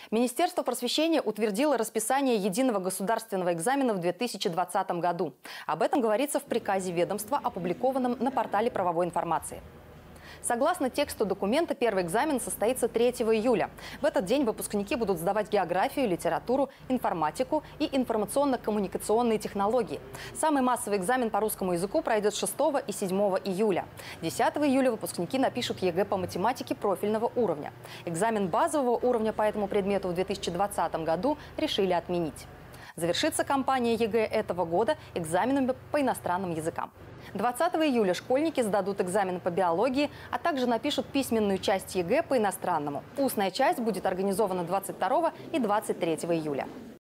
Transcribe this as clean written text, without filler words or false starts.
Министерство просвещения утвердило расписание единого государственного экзамена в 2020 году. Об этом говорится в приказе ведомства, опубликованном на портале правовой информации. Согласно тексту документа, первый экзамен состоится 3 июля. В этот день выпускники будут сдавать географию, литературу, информатику и информационно-коммуникационные технологии. Самый массовый экзамен по русскому языку пройдет 6 и 7 июля. 10 июля выпускники напишут ЕГЭ по математике профильного уровня. Экзамен базового уровня по этому предмету в 2020 году решили отменить. Завершится кампания ЕГЭ этого года экзаменами по иностранным языкам. 20 июля школьники сдадут экзамен по биологии, а также напишут письменную часть ЕГЭ по иностранному. Устная часть будет организована 22 и 23 июля.